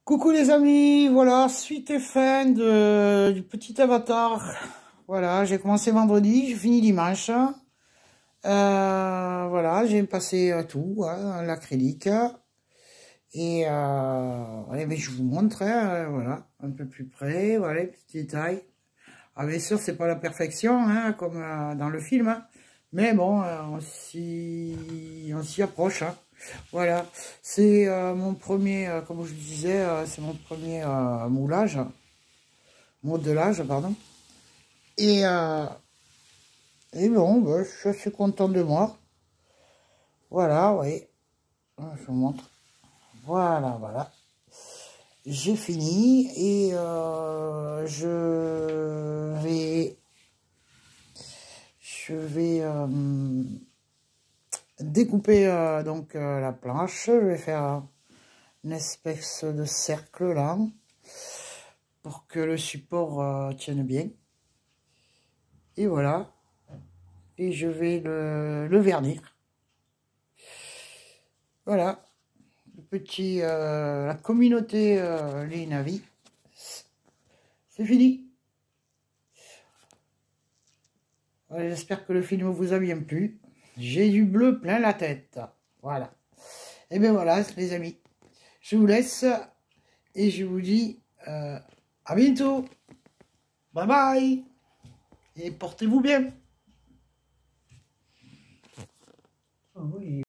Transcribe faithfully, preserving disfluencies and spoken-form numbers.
Coucou les amis, voilà, suite et fin de, du petit avatar. Voilà, j'ai commencé vendredi, j'ai fini dimanche. Euh, voilà, j'ai passé euh, tout, hein, l'acrylique. Et, euh, ouais, mais je vous montre, hein, voilà, un peu plus près, voilà, les petits détails. Ah, bien sûr, c'est pas la perfection, hein, comme euh, dans le film, hein, mais bon, euh, on s'y on s'y approche, hein. Voilà, c'est euh, mon premier, euh, comme je disais, euh, c'est mon premier euh, moulage, modelage, pardon. Et, euh, et bon, ben, je suis assez content de moi. Voilà, oui, je vous montre. Voilà, voilà. J'ai fini et euh, je vais, je vais euh, découper euh, donc euh, la planche. Je vais faire une espèce de cercle là pour que le support euh, tienne bien. Et voilà. Et je vais le, le vernir. Voilà. Le petit, euh, la communauté euh, les navis. C'est fini. Voilà, j'espère que le film vous a bien plu. J'ai du bleu plein la tête. Voilà. Et bien voilà, les amis. Je vous laisse. Et je vous dis euh, à bientôt. Bye bye. Et portez-vous bien. Oh oui.